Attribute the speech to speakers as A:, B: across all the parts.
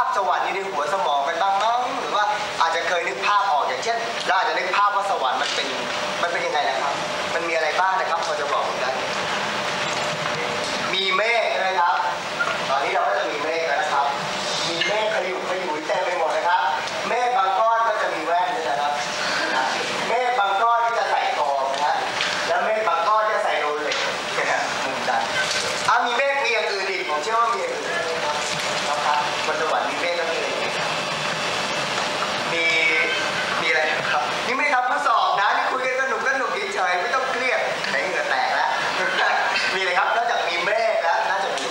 A: สวรรค์นี้ในหัวสมองกันบ้างมั้งหรือว่าอาจจะเคยนึกภาพออกอย่างเช่นเราอาจจะนึกภาพว่าสวรรค์มันเป็นยังไงนะครับมันมีอะไรบ้างนะครับพอจะบอกผมได้มีเมฆใช่ไหมครับตอนนี้เราก็จะมีเมฆแล้วนะครับมีเมฆขยุกขยุยเต็มไปหมดนะครับเมฆบางก้อนก็จะมีแว่นด้วยนะครับเมฆบางก้อนก็จะใส่กองนะฮะแล้วเมฆบางก้อนจะใส่โรเล็กมุมดันมีเมฆมีอย่างอื่นอีกผมเชื่อว่ามีอย่างอื่นนะครับบนสวรรค์มีเมฆแล้วมีอะไรอีกมีอะไรครับนี่ไม่ได้ทำข้อสอบนะนี่คุยกันสนุกเฉยๆไม่ต้องเครียดไหนเหงื่อแตกแล้วมีอะไรครับนอกจากมีเมฆแล้วน่าจะมี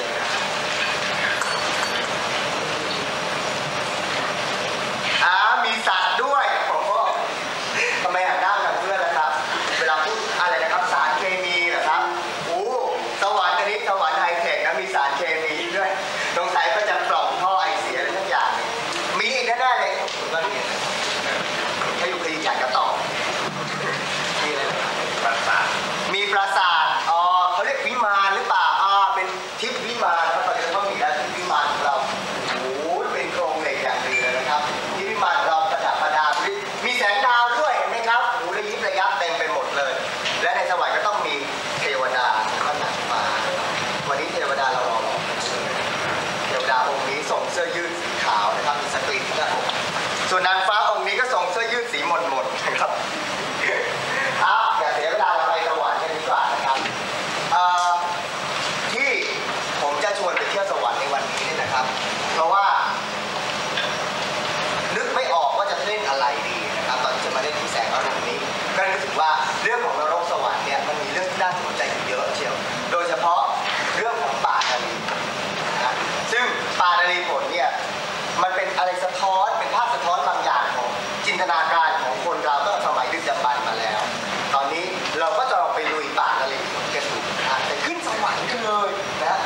A: มีสัตว์ด้วยทำไมหันหน้ากับเพื่อนล่ะครับเวลาพูดอะไรนะครับสารเคมีเหรอครับสวรรค์อันนี้สวรรค์ไฮเทคนะมีสารเคมีด้วยสงสัยก็จะปล่องท่อไอเสียอะไรทุกอย่างมีอีกแน่ๆเลยก็มีถ้าอยู่ขยี้จัดก็ตอบมีอะไรปราสาทมีปราสาทเขาเรียกวิมานหรือเปล่าเป็นทิพย์วิมานนะครับตอนนี้เขามีแล้วทิพย์วิมานของเราเป็นโครงเหล็กอย่างดีเลยนะครับทิพย์วิมานเราประดับประดามีแสงดาวด้วยเห็นไหมครับระยิบระยับเต็มไปหมดเลยและในสวรรค์ก็ต้องมีเทวดาก็หนักมาวันนี้เทวดาเรารอเทวดาองค์นี้ส่งเสื้อยืดสีขาวนะครับมีสกรีนหน้าอกส่วนนางฟ้าองค์นี้ก็ส่งเสื้อยืดสีหม่นๆนะครับอย่าเสียเวลาเราไปสวรรค์กันดีกว่านะครับที่ผมจะชวนไปเที่ยวสวรรค์ในวันนี้นะครับเพราะว่านึกไม่ออกว่าจะเล่นอะไรดีนะครับตอนที่จะมาเล่นที่แสงอรุณนี้ก็รู้สึกว่าเรื่องของนรกสวรรค์เนี่ยมันมีเรื่องที่น่าสนใจอยู่เยอะเชียวโดยเฉพาะเรื่องของป่านารีนะซึ่งป่านารีผลเนี่ยมันเป็นอะไรสะท้อนเป็นภาพสะท้อนบางอย่างของจินตนาการของคนเราตั้งแต่สมัยดึกดำบรรพ์มาแล้วตอนนี้เราก็จะลองไปลุยป่านารีผลกันดูนะไปขึ้นสวรรค์กันเลยนะ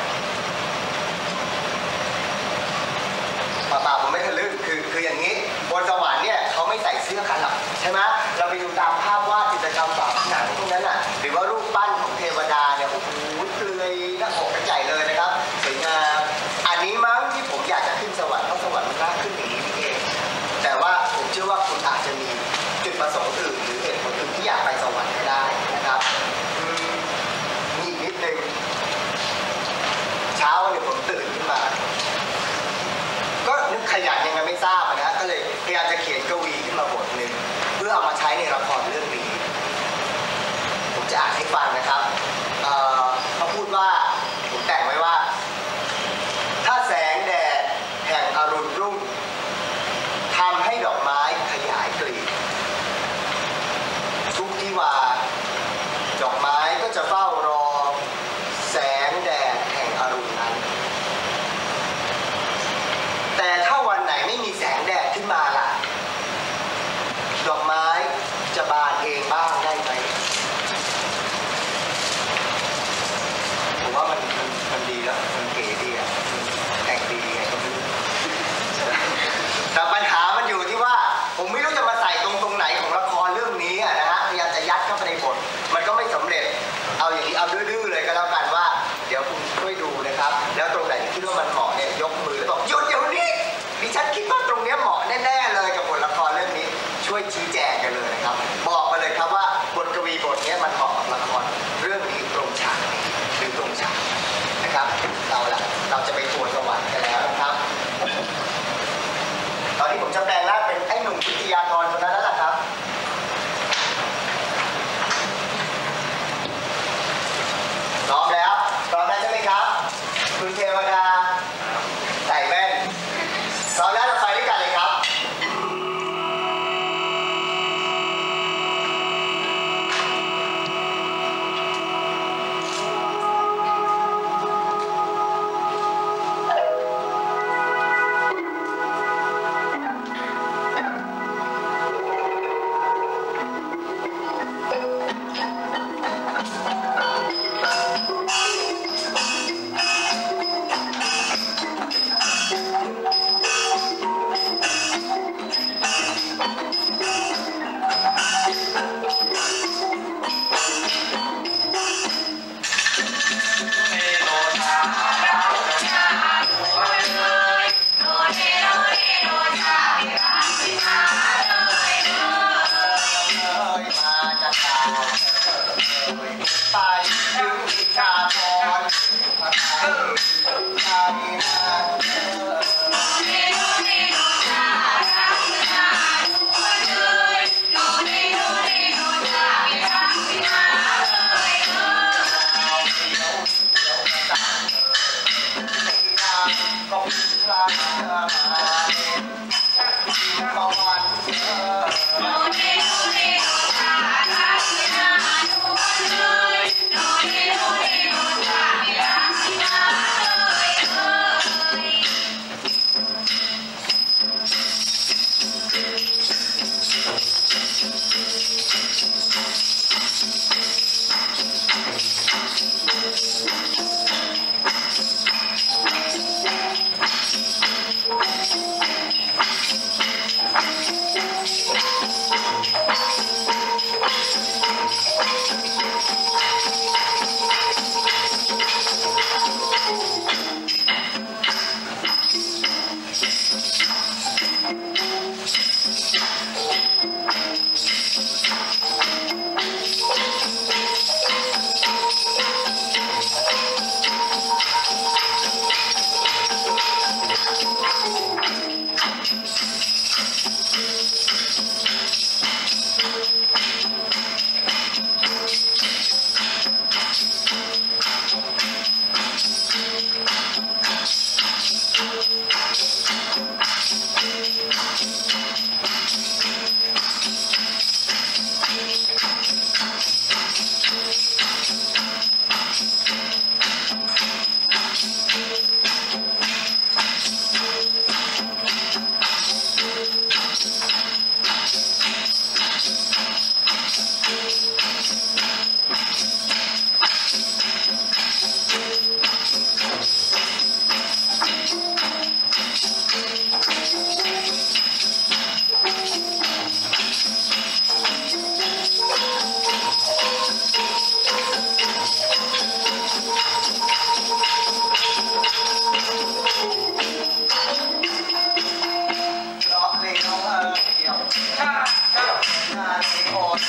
A: ป่าผมไม่ทะลึ่งคืออย่างนี้บนสวรรค์เนี่ยเขาไม่ใส่เสื้อกันหรอกใช่ไหมเราไปดูตามภาพวาดจิตรกรรมฝาผนังพวกนั้นน่ะหรือว่ารูปปั้นของเทวดาเนี่ยโอ้โหเปลือยหน้าอกกระจายเลยนะครับสวยงามอันนี้มั้งที่ผมอยากจะขึ้นสวรรค์เพราะสวรรค์มันน่าขึ้นอย่างนี้นี่เองแต่ว่าผมเชื่อว่าคุณอาจจะมีจุดประสงค์อื่นหรือเหตุผลอื่นที่อยากไปสวรรค์ก็ได้นะครับมีอีกนิดนึงเช้าวันนี้ผมตื่นขึ้นมาก็นึกขยันยังไงไม่ทราบนะก็เลยพยายามจะเขียนกวีขึ้นมาบทหนึ่งเพื่อเอามาใช้ในละครเรื่องนี้ผมจะอ่านให้ฟังนะครับเขาพูดว่าผมแต่งไว้ว่าถ้าแสงแดดแห่งอรุณรุ่งทำให้ดอกไม้ขยายกลีบทุกที่ว่าดอกไม้ก็จะเฝ้ารอแสงแดดแห่งอรุณนั้นแต่ถ้าวันไหนไม่มีแสงแดดขึ้นมาล่ะดอกไม้จะบานเองบ้างได้ไหม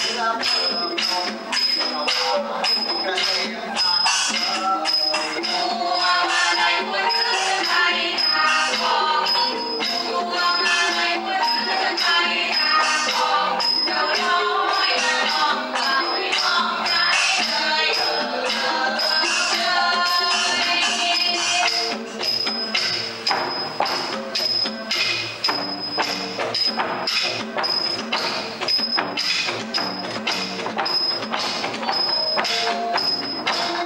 A: เ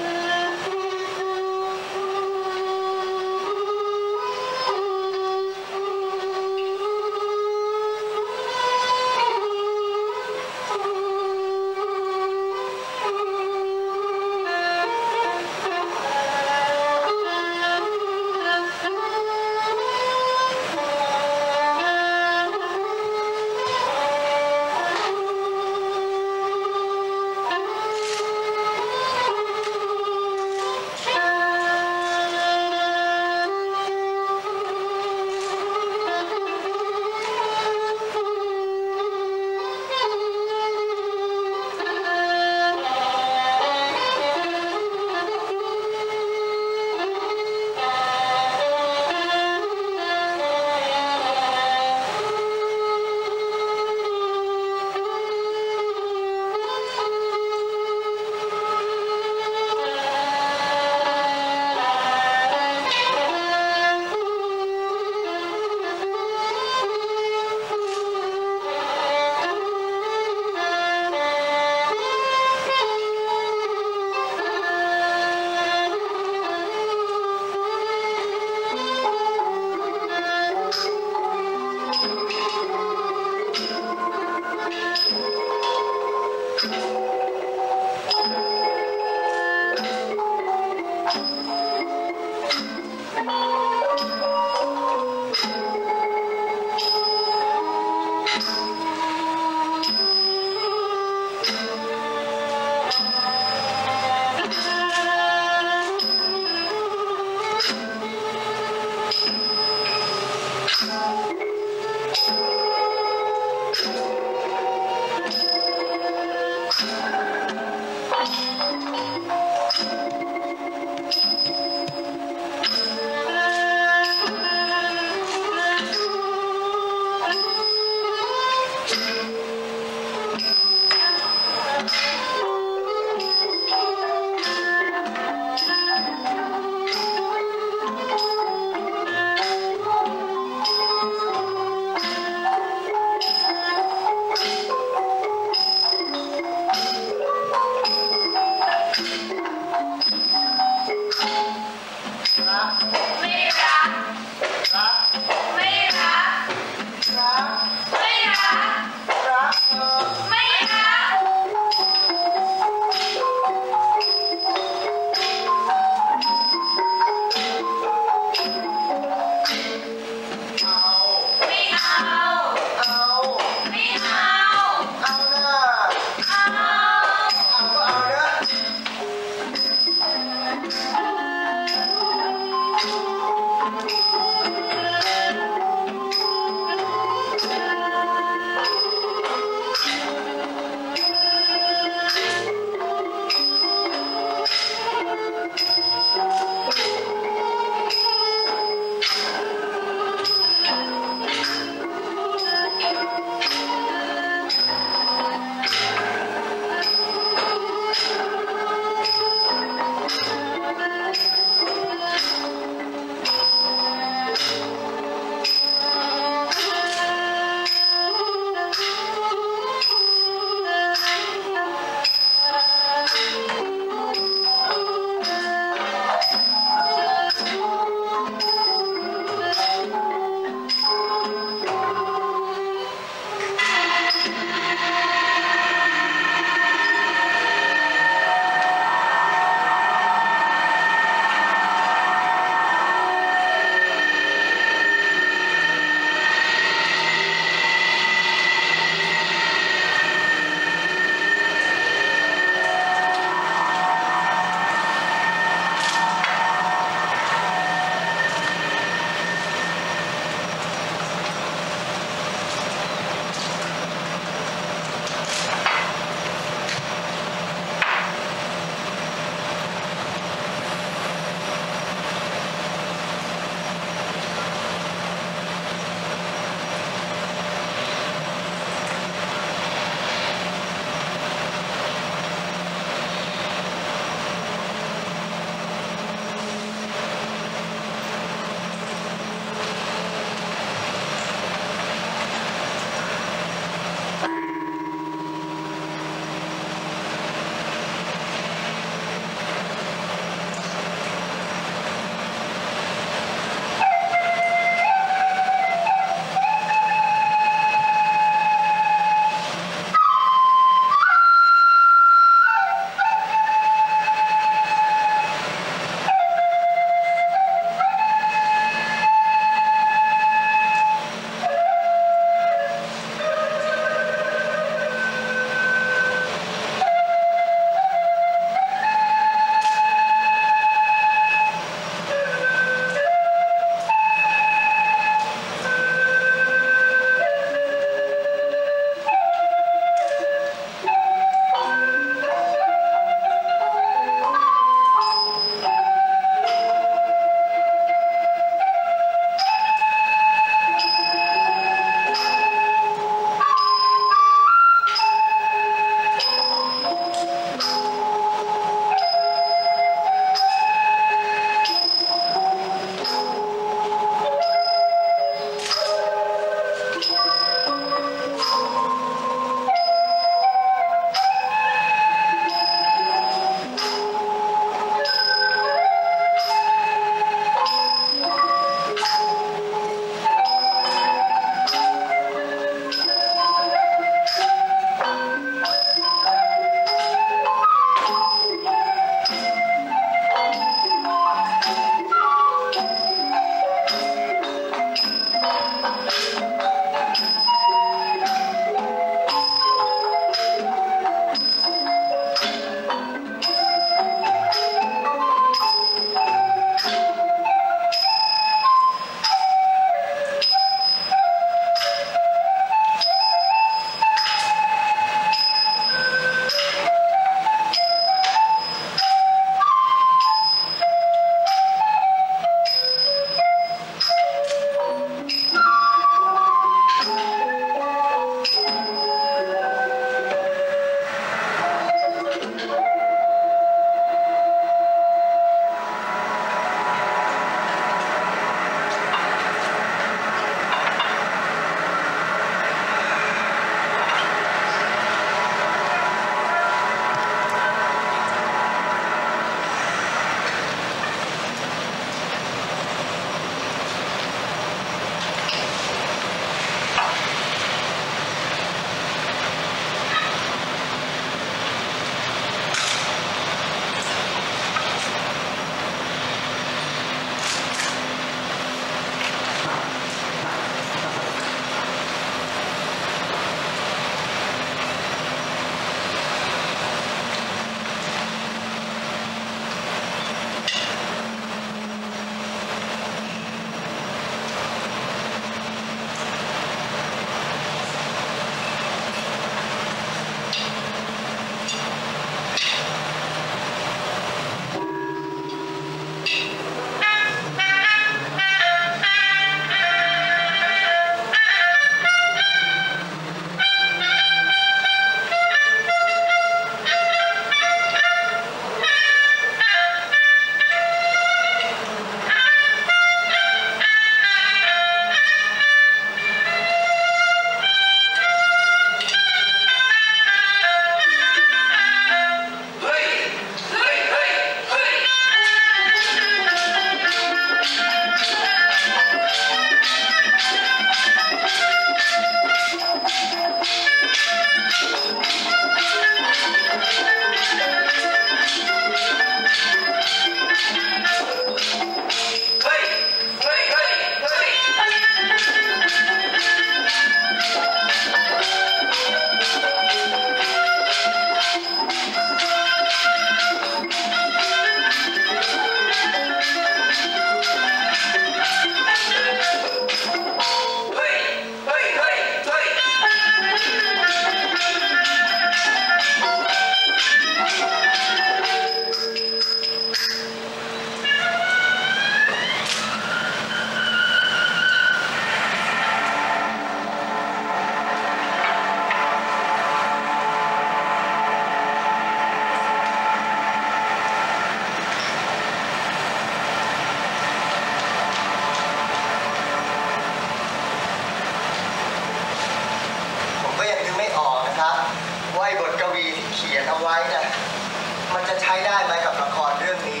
A: ว่าไอ้บทกวีที่เขียนเอาไว้นะมันจะใช้ได้ไหมกับละครเรื่องนี้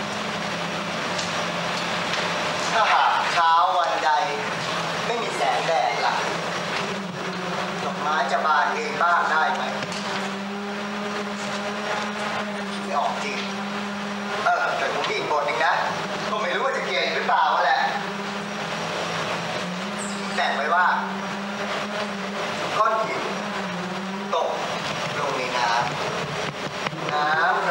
A: ถ้าหากเช้าวันใดไม่มีแสงแดดล่ะดอกไม้จะบานเองบ้างได้ไหมไม่ออกจริงแต่ผมมีอีกบทหนึ่งนะก็ไม่รู้ว่าจะเกี่ยวหรือเปล่าแหละแต่งไว้ว่าก้อนหินตกลงในน้ำ